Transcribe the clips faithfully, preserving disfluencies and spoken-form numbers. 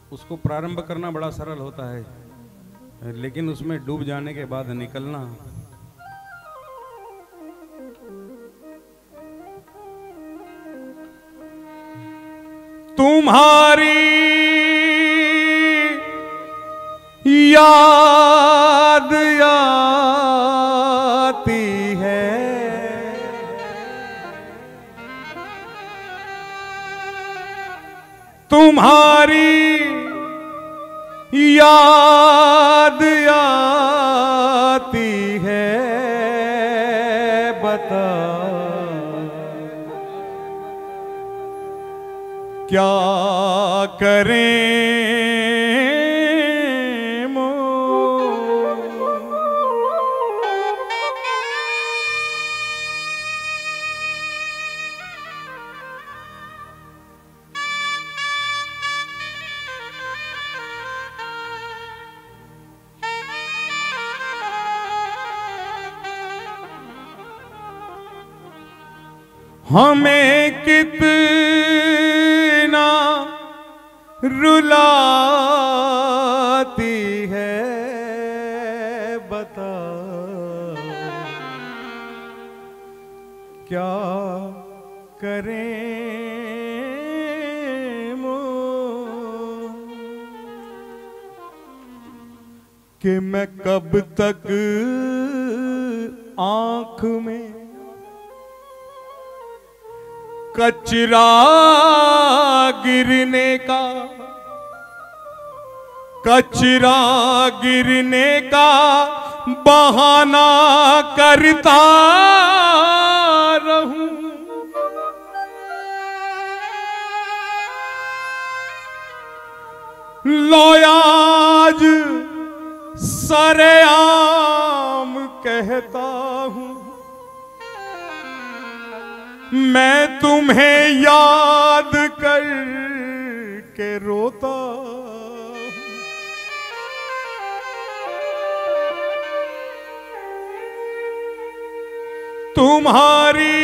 उसको प्रारंभ करना बड़ा सरल होता है, लेकिन उसमें डूब जाने के बाद निकलना तुम्हारी याद आती है, तुम्हारी याद आती है, बता क्या करें मोर। हमें कितना रुलाती है, बता क्या करें मोर। कि मैं कब तक आंख में कचरा गिरने का, कचरा गिरने का बहाना करता रहूं। लो आज सरेआम कहता हूं, मैं तुम्हें याद कर के रोता हूं। तुम्हारी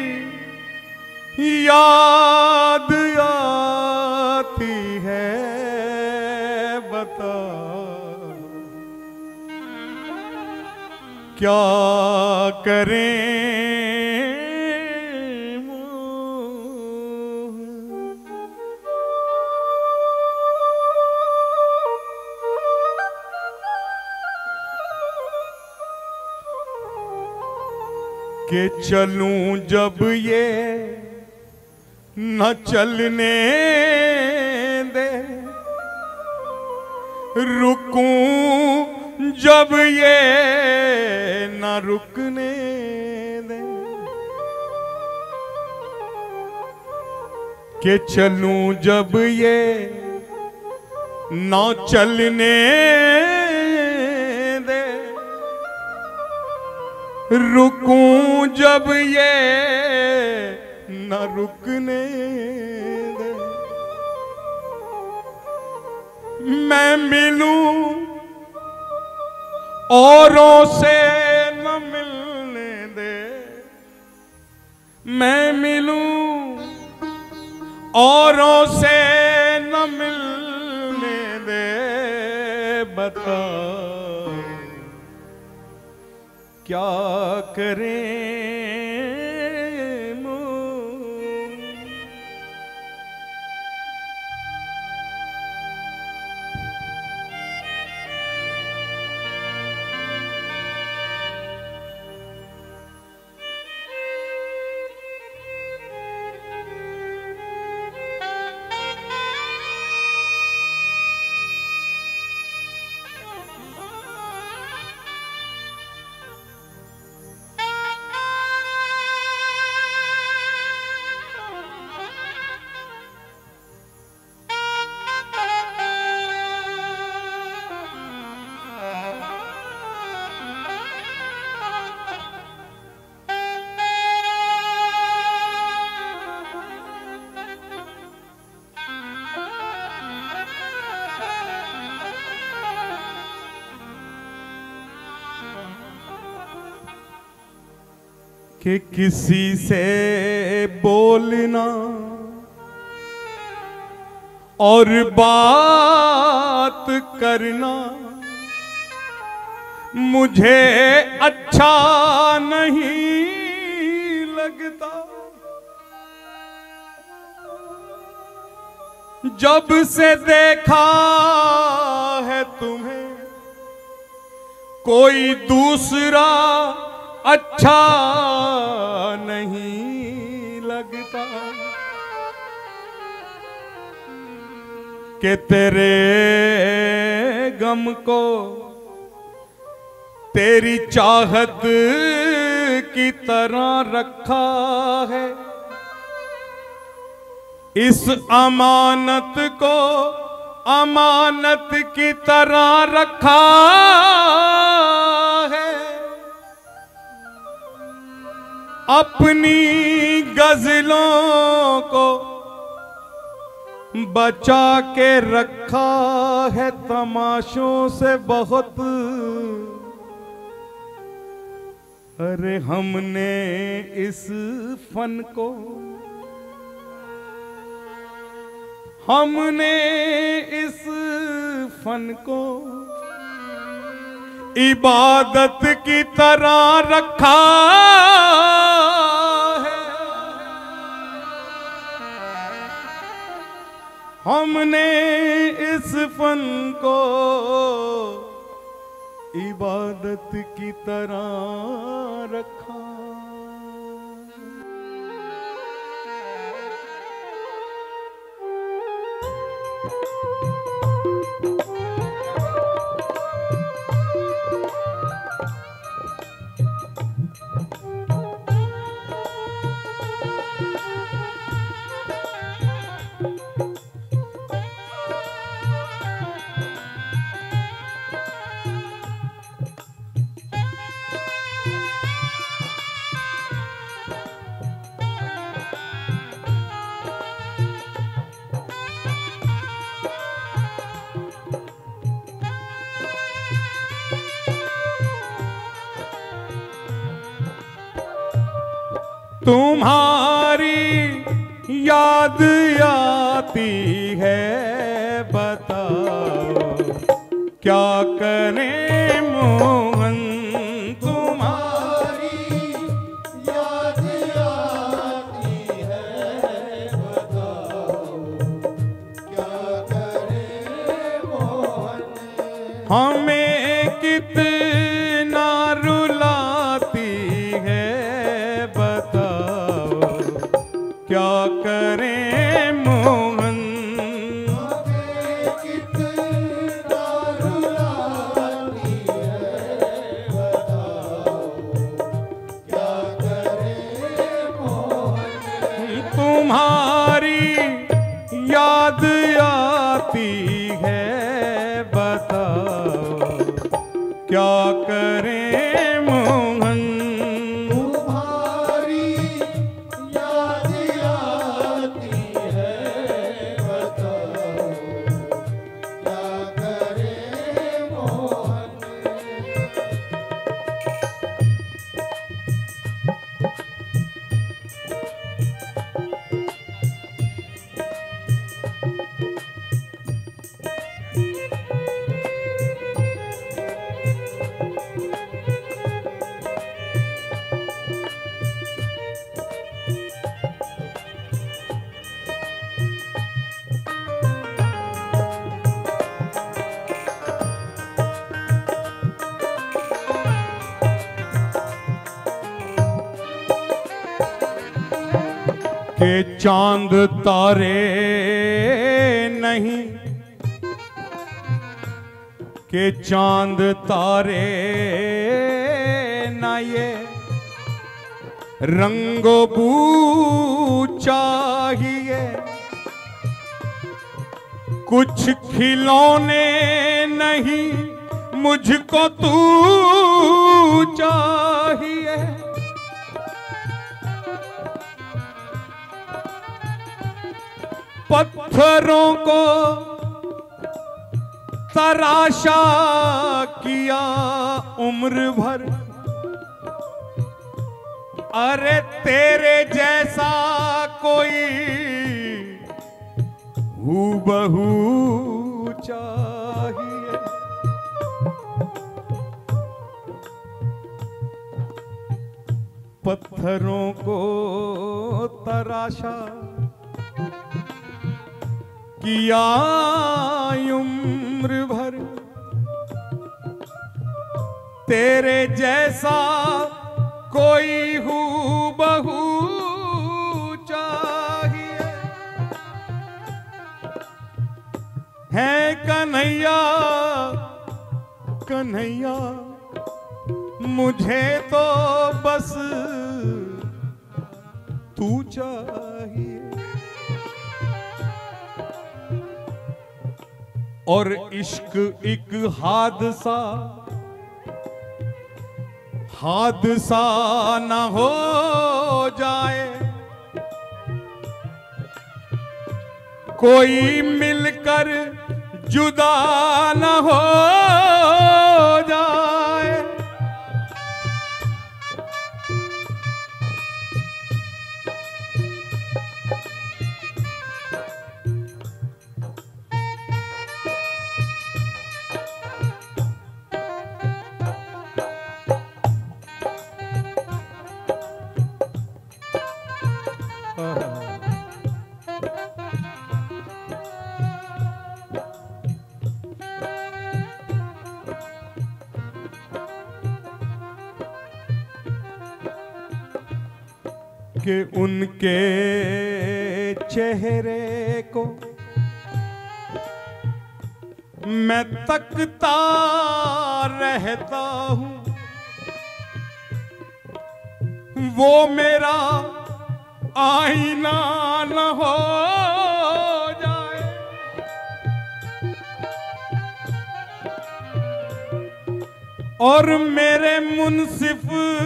याद आती है, बता क्या करें। कि चलूं जब ये न चलने दे, रुकूं जब ये न रुकने दे। कि चलूं जब ये न चलने दे, रुकूं जब ये न रुकने दे। मैं मिलूं औरों से न मिलने दे, मैं मिलूं औरों से न मिलने दे, बता क्या करें मोर। कि किसी से बोलना और बात करना मुझे अच्छा नहीं लगता। जब से देखा है तुम्हें कोई दूसरा अच्छा नहीं लगता। कि तेरे गम को तेरी चाहत की तरह रखा है। इस अमानत को अमानत की तरह रखा है। अपनी गजलों को बचा के रखा है तमाशों से बहुत। अरे हमने इस फन को हमने इस फन को इबादत की तरह रखा है। हमने इस फन को इबादत की तरह रखा। तुम्हारी याद आती है बताओ क्या करें मोहन। तुम्हारी याद आती है बताओ क्या करें मोहन। हमें कितना रुलाती है क्या करें मोहन। हमें कितना रुलाती है बताओ क्या करें मोहन। तुम्हारी याद आती है बताओ क्या करें मोहन। के चांद तारे नहीं के चांद तारे ना ये रंगो बू चाहिए। कुछ खिलौने नहीं मुझको तू चाहिए। पत्थरों को तराशा किया उम्र भर। अरे तेरे जैसा कोई हूबहू चाहिए। पत्थरों को तराशा किया उम्र भर, तेरे जैसा कोई हूबहू चाहिए। है कन्हैया कन्हैया मुझे तो बस तू चाहिए। और इश्क एक हादसा हादसा न हो जाए, कोई मिलकर जुदा न हो जाए। कि उनके चेहरे को मैं तकता रहता हूँ, वो मेरा आईना न हो जाए। और मेरे मुंसिफ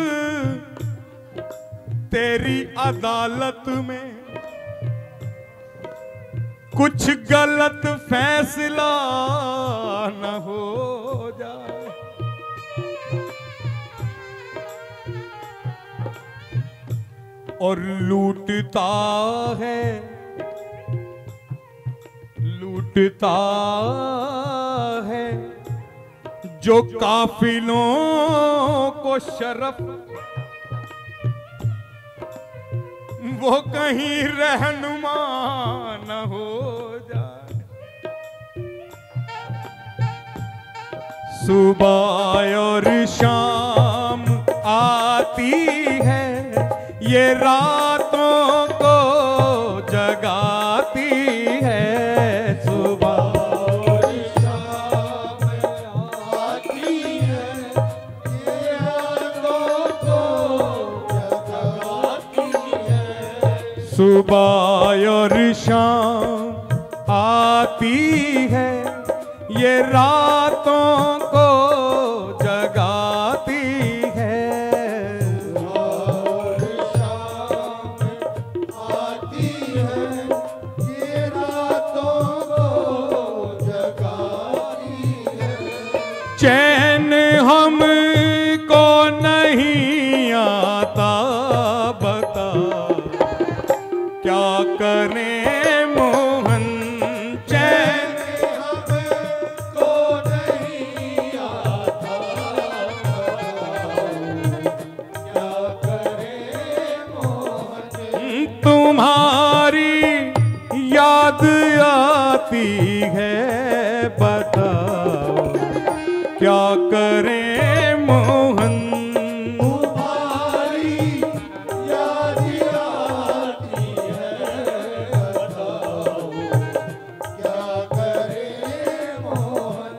तेरी अदालत में कुछ गलत फैसला न हो जाए। और लूटता है लूटता है जो काफिलों को शरफ, वो कहीं रहनुमा न हो जाए। सुबह और शाम आती है, ये रातों को जगाती है। सुबह और शाम आती है, ये रातों को जगाती है। सुबह और शाम आती है, ये रातों को जगाती है। चैन हमको नहीं आता, बता क्या करें मोहन। चैन हमको नहीं आता, क्या करें मोहन। तुम्हारी याद आती है, बताओ क्या करें मोहन। तुम्हारी याद आती है, बताओ क्या करें मोहन।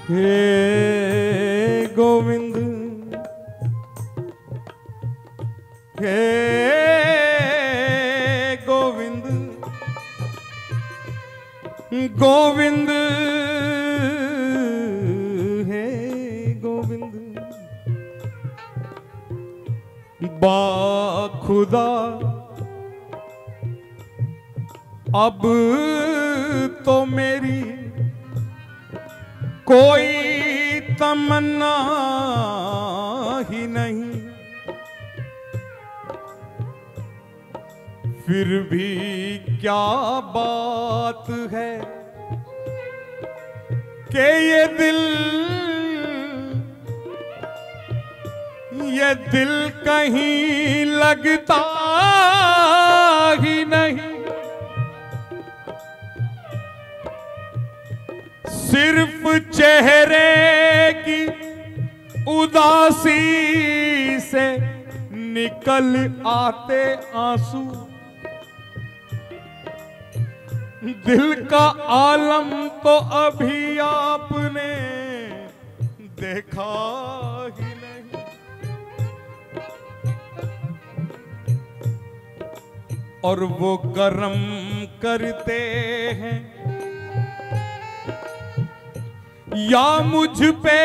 हे गोविंद हे गोविंद गोविंद हे गोविंद बाखुदा अब तो मेरी कोई तमन्ना ही नहीं, फिर भी क्या बात है कि ये दिल ये दिल कहीं लगता ही नहीं। सिर्फ चेहरे की उदासी से निकल आते आंसू, दिल का आलम तो अभी आपने देखा ही नहीं। और वो कर्म करते हैं या मुझ पे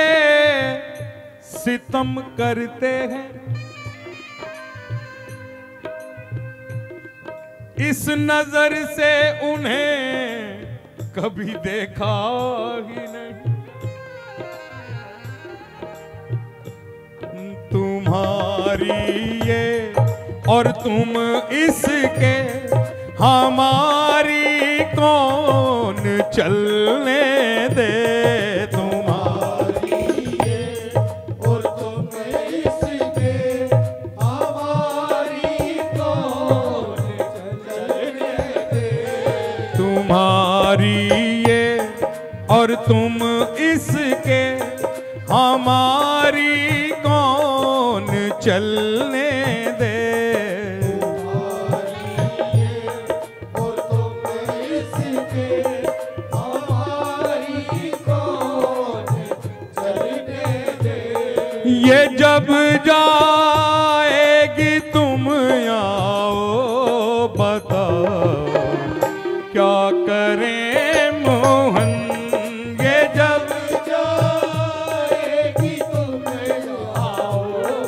सितम करते हैं, इस नजर से उन्हें कभी देखा ही नहीं। तुम्हारी ये और तुम इसके, हमारी कौन चलने दे। तुम्हारी ये और तुम इसके, हमारी कौन चलने दे। तुम्हारी ये और तुम इसके, हमारी कौन चलने दे। ये जब जाएगी तुम आओ बताओ क्या करें मोहन। ये जब जाएगी तुम आओ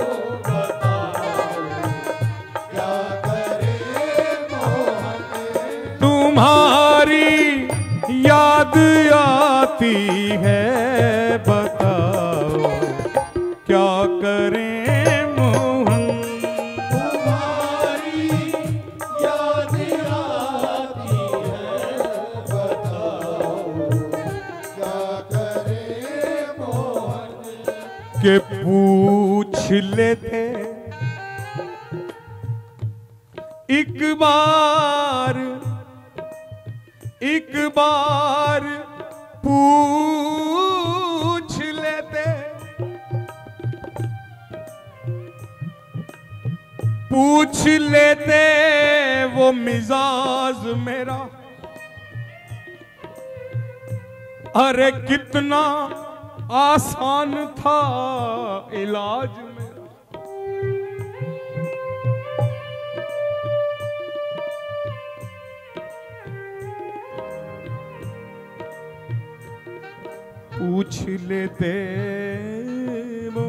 बताओ क्या करें मोहन। तुम्हारी याद आती है बताओ क्या करें मोहन। तुम्हारी याद आती है बताओ क्या करें मोहन। के पूछ लेते एक बार, एक बार पूछ लेते, पूछ लेते वो मिजाज मेरा, अरे कितना आसान था इलाज मेरा। पूछ लेते वो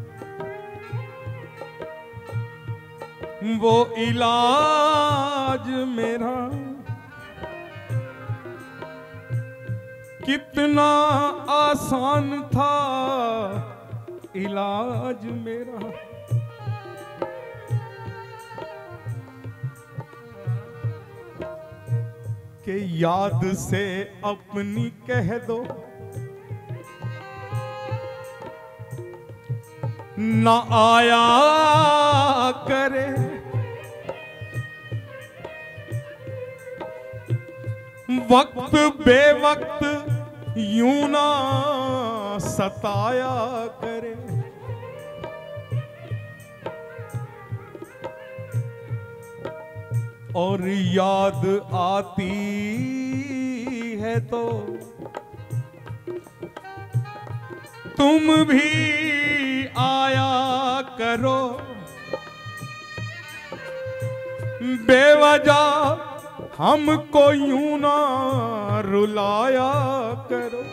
वो इलाज मेरा, कितना आसान था इलाज मेरा। के याद से अपनी कह दो न आया करे, वक्त बेवक्त यूं ना सताया करे। और याद आती है तो तुम भी आया करो, बेवजह हमको यूं ना रुलाया करो।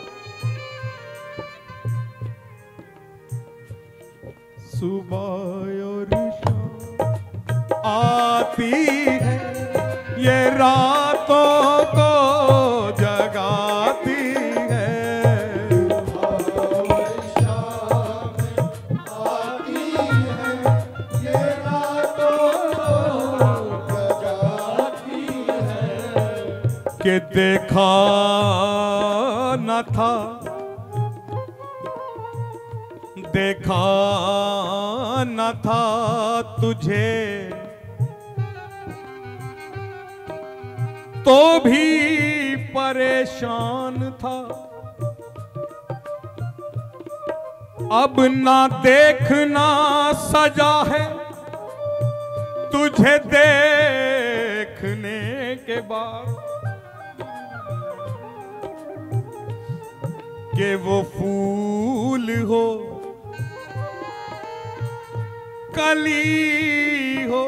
सुबह और शाम आती है ये रातों को जगाती है। के देखा न था, देखा न था तुझे तो भी परेशान था। अब ना देखना सजा है तुझे देखने के बाद, कि वो फूल हो कली हो,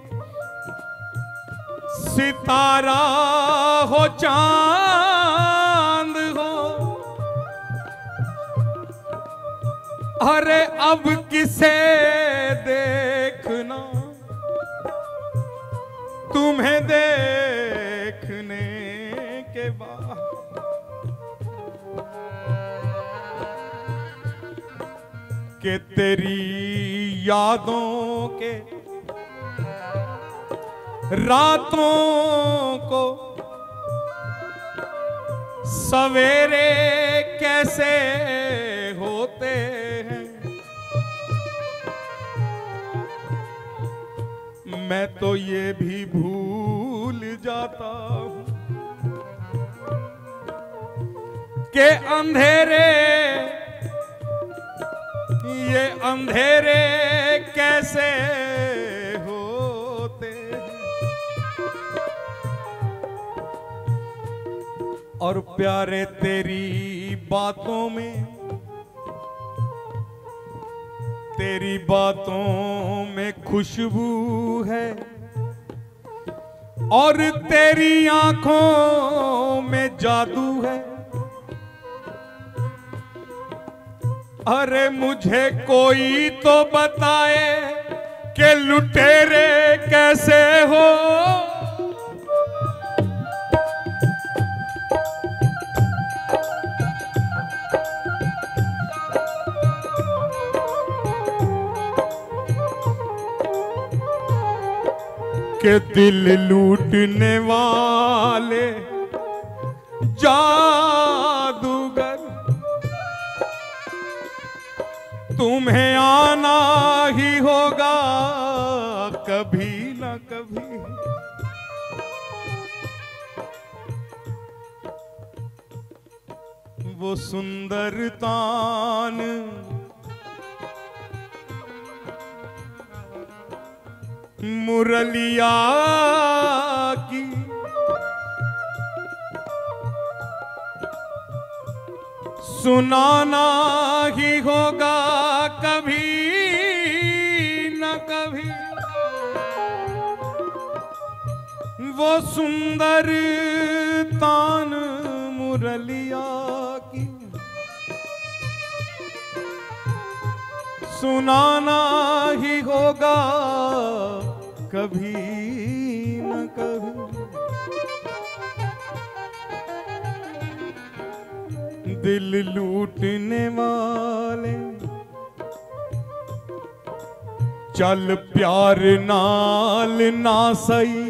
सितारा हो चांद हो। अरे अब किसे देखना तुम्हें देखने के बाद। कि तेरी यादों के रातों को सवेरे कैसे होते हैं। मैं तो ये भी भूल जाता हूँ कि अंधेरे ये अंधेरे कैसे होते हैं। और प्यारे तेरी बातों में, तेरी बातों में खुशबू है और तेरी आंखों में जादू है। अरे मुझे कोई तो बताए कि लुटेरे कैसे हो। के दिल लूटने वाले जादूगर तुम्हें आना ही होगा कभी ना कभी। वो सुंदर तान मुरलिया की सुनाना ही होगा कभी न कभी। वो सुंदर तान मुरलिया की सुनाना ही होगा कभी न कभी। दिल लूटने वाले चल प्यार नाल ना सही,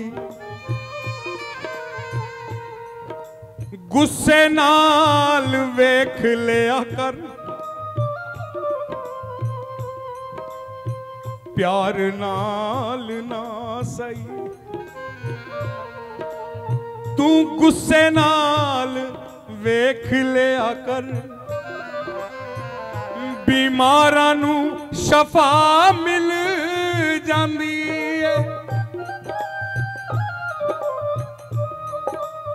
गुस्से नाल वेख लिया कर। प्यार नाल ना सही तू गुस्से नाल वेख लिया कर। बीमारां नू शफा मिल जांदी है।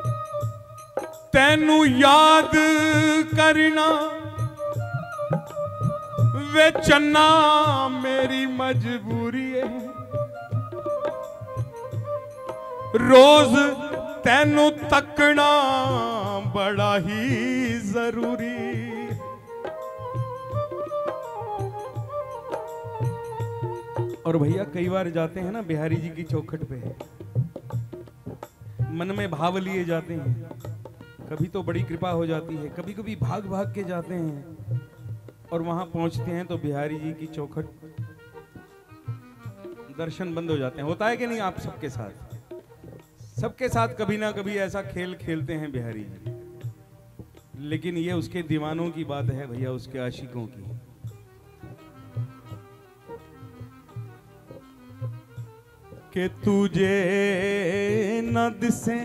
तैनू याद करना वे चन्ना मेरी मजबूरी है, रोज तैनू तकना बड़ा ही जरूरी। और भैया कई बार जाते हैं ना बिहारी जी की चौखट पे, मन में भाव लिए जाते हैं, कभी तो बड़ी कृपा हो जाती है, कभी कभी भाग भाग के जाते हैं और वहां पहुंचते हैं तो बिहारी जी की चौखट दर्शन बंद हो जाते हैं। होता है कि नहीं आप सबके साथ? सबके साथ कभी ना कभी ऐसा खेल खेलते हैं बिहारी जी, लेकिन ये उसके दीवानों की बात है भैया, उसके आशिकों की। कि तुझे न दिसे,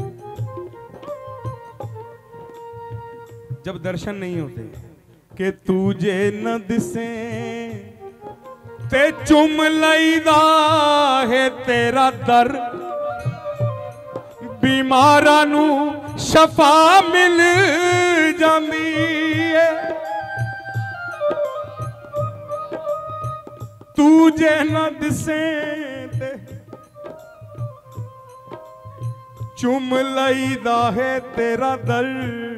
जब दर्शन नहीं होते, कि तुझे न दिसे ते चुम लईदा है तेरा दर, बीमारां नू शफा मिल जांदी है। तुझे न दिसे ते चुम लईदा है तेरा दर,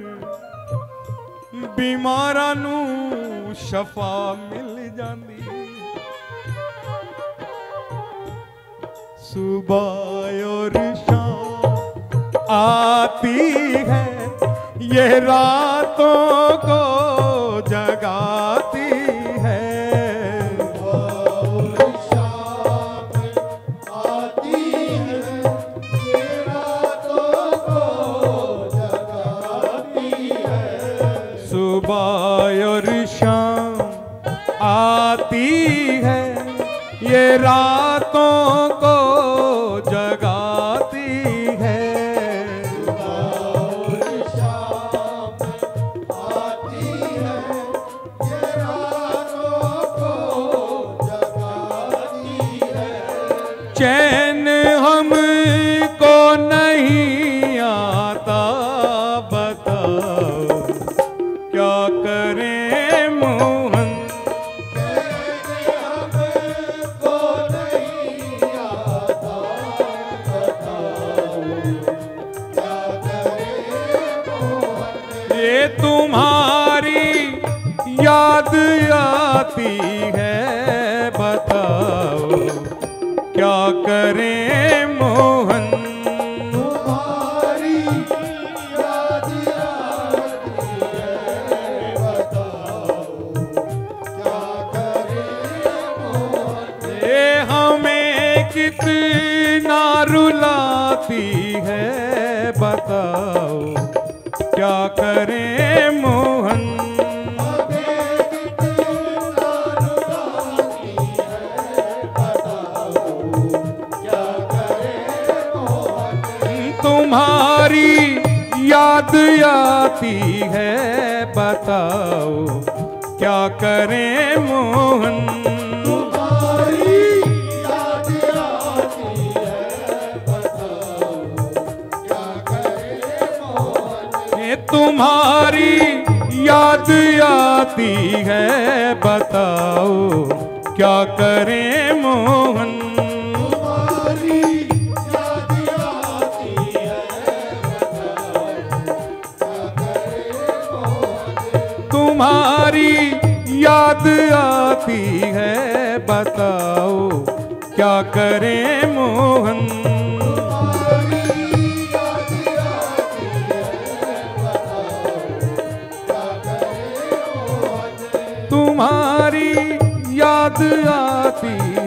बीमारां नू शफा मिल जांदी। सुबह और शाम आती है ये रातों को जगाती है। सुबह और शाम आती है ये रातों को जगाती है। सुबह और शाम आती है ये रातों को जगाती है। चैन हमको नहीं आता, बताओ क्या करें मोहन। हमको नहीं आता, बताओ क्या करें मोहन। ये तुम्हारी याद आती है, बताओ क्या करें मोहन। कितना रुलाती है, बताओ क्या करें मोहन। कितना रुलाती है, बताओ क्या करें मोहन। तुम्हारी याद आती है, बताओ क्या करें मोहन। तुम्हारी याद आती है, बताओ क्या करें मोहन। तुम्हारी याद आती है, बताओ क्या करें मोहन। तुम्हारी याद आती है, बताओ क्या करें मोहन। तुम्हारी याद आती